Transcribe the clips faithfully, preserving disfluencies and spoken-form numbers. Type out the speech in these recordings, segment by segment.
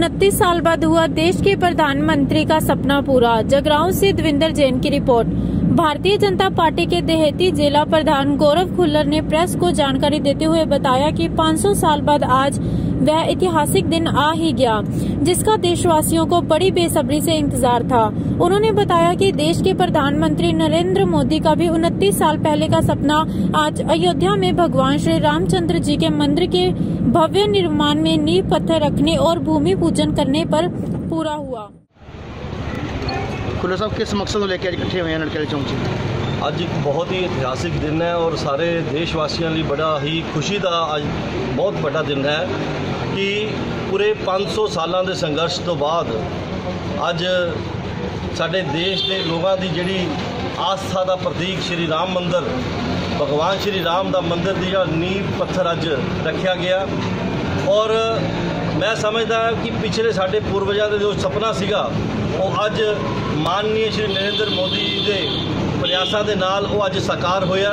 उनतीस साल बाद हुआ देश के प्रधानमंत्री का सपना पूरा। जगरांव से देवेंद्र जैन की रिपोर्ट। भारतीय जनता पार्टी के देहाती जिला प्रधान गौरव खुल्लर ने प्रेस को जानकारी देते हुए बताया कि पाँच सौ साल बाद आज वह ऐतिहासिक दिन आ ही गया, जिसका देशवासियों को बड़ी बेसब्री से इंतजार था। उन्होंने बताया कि देश के प्रधानमंत्री नरेंद्र मोदी का भी उनतीस साल पहले का सपना आज अयोध्या में भगवान श्री रामचंद्र जी के मंदिर के भव्य निर्माण में नींव पत्थर रखने और भूमि पूजन करने पर पूरा हुआ। खुल्लर साहब, किस मकसद को लेकर आज इकट्ठे हुए हैं नलखेड़े चौक से? ਅੱਜ ਇੱਕ ਬਹੁਤ ਹੀ ਇਤਿਹਾਸਿਕ ਦਿਨ ਹੈ ਔਰ ਸਾਰੇ ਦੇਸ਼ ਵਾਸੀਆਂ ਲਈ ਬੜਾ ਹੀ ਖੁਸ਼ੀ ਦਾ ਅੱਜ ਬਹੁਤ ਵੱਡਾ ਦਿਨ ਹੈ ਕਿ ਪੂਰੇ ਪੰਜ ਸੌ ਸਾਲਾਂ ਦੇ ਸੰਘਰਸ਼ ਤੋਂ ਬਾਅਦ ਅੱਜ ਸਾਡੇ ਦੇਸ਼ ਦੇ ਲੋਕਾਂ ਦੀ ਜਿਹੜੀ ਆਸਥਾ ਦਾ ਪ੍ਰਤੀਕ ਸ਼੍ਰੀ ਰਾਮ ਮੰਦਿਰ, ਭਗਵਾਨ ਸ਼੍ਰੀ ਰਾਮ ਦਾ ਮੰਦਿਰ ਦੀ ਜਿਹੜਾ ਨੀਂਹ ਪੱਥਰ ਅੱਜ ਰੱਖਿਆ ਗਿਆ। ਔਰ ਮੈਂ ਸਮਝਦਾ ਕਿ ਪਿਛਲੇ ਸਾਡੇ ਪੂਰਵਜਾਂ ਦਾ ਜੋ ਸੁਪਨਾ ਸੀਗਾ ਉਹ ਅੱਜ ਮਾਨਨੀय ਸ਼੍ਰੀ ਨਰਿੰਦਰ ਮੋਦੀ ਜੀ ਦੇ प्रयासा के नाल वो अज साकार होया।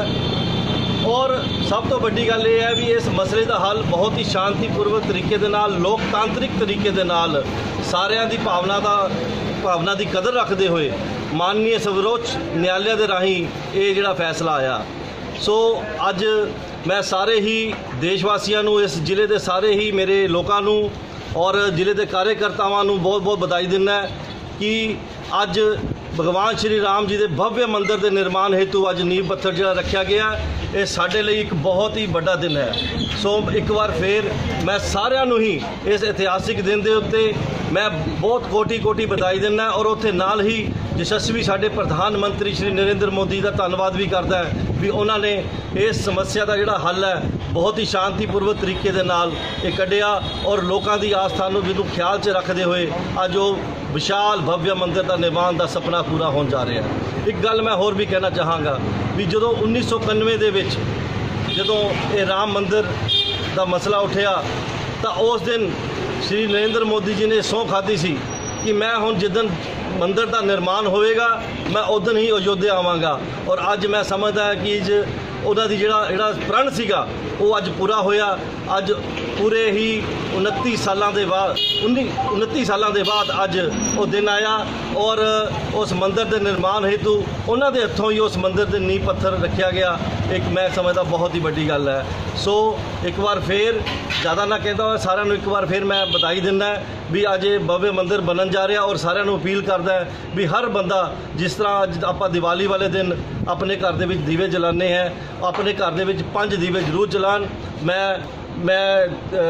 और सब तो वड्डी गल ये है भी इस मसले का हल बहुत ही शांतिपूर्वक तरीके दे नाल, लोकतांत्रिक तरीके दे नाल, सारियां दी भावना का भावना की कदर रखते हुए माननीय सर्वोच्च न्यायालय के राही ये जिहड़ा फैसला आया। सो अज मैं सारे ही देशवासियों नूं, इस जिले के सारे ही मेरे लोगों नूं और जिले के कार्यकर्तावां नूं बहुत बहुत बधाई दिंदा कि अज भगवान श्री राम जी के भव्य मंदिर के निर्माण हेतु अज नींव पत्थर जो रखा गया, ये साडे लई एक बहुत ही बड़ा दिन है। सो एक बार फिर मैं सारिਆਂ ਨੂੰ ही इस ऐतिहासिक दिन के उत्ते मैं बहुत कोटि कोटि बधाई दिना और उत्थे नाल ही यशस्वी साडे प्रधानमंत्री श्री नरेंद्र मोदी का धन्यवाद भी करता है भी उन्होंने इस समस्या का जिहड़ा हल है बहुत ही शांतिपूर्वक तरीके दे नाल ये कढ़िया और लोगों की आस्था नूं जिहनूं ख्याल च रखते हुए अज वो विशाल भव्य मंदिर का निर्माण का सपना पूरा होने जा रहा है। एक गल मैं होर भी कहना चाहांगा भी जदों उन्नीस सौ इक्यानवे दे विच जदों ये राम मंदिर का मसला उठिया तो उस दिन श्री नरेंद्र मोदी जी ने सौं खाधी सी कि मैं हुण जिदन मंदिर का निर्माण होएगा मैं उदन ही अयोध्या आवांगा। और अज मैं समझदा है कि उन्हां दी जिहड़ा जिहड़ा प्रण सीगा वो अज पूरा होया। अज पूरे ही उनतीस सालों के बाद उन्नी उनतीस सालों के बाद अज वो दिन आया और उस मंदिर के निर्माण हेतु उन्होंने हथों ही उस मंदिर के नींह पत्थर रखा गया। एक मैं समझदा बहुत ही बड़ी गल है। सो एक बार फिर ज़्यादा ना कहता हुआ सारिਆਂ ਨੂੰ एक बार फिर मैं बधाई दिंदा भी अज ये भव्य मंदिर बनन जा रहा और सारिਆਂ ਨੂੰ अपील करदा है भी हर बंदा जिस तरह अज आपां दिवाली वाले दिन अपने घर दे विच दीवे जलाने हैं, अपने घर दे विच पंज दीवे जरूर जलान। मैं मैं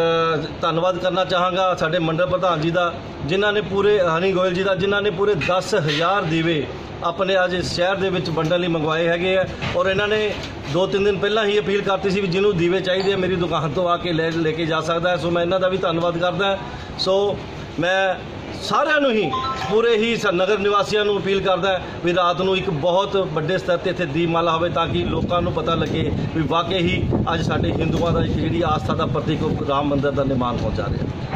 धन्यवाद करना चाहांगा साडे मंडल प्रधान जी का जिन्हां ने पूरे हनी गोयल जी का जिन्हां ने पूरे दस हज़ार दीवे अपने अज इस शहर के विच वंडण लई मंगवाए हैगे है। और इन्होंने दो तीन दिन पहला ही अपील करती सी भी जिन्होंने दीवे चाहिए मेरी दुकान तो आके ले लेके जा सकता है। सो मैं इन्हां दा भी धन्यवाद करदा। सो मैं सारिਆਂ ਨੂੰ ही पूरे ही नगर निवासियों को अपील करदा भी रात को एक बहुत बड़े स्तर पर इत्थे दीपमाला होवे ताकि लोगों को पता लगे भी वाकई ही अज साडे हिंदुओं का जिहड़ी आस्था का प्रतीक राम मंदिर का निर्माण हो जा रहा है।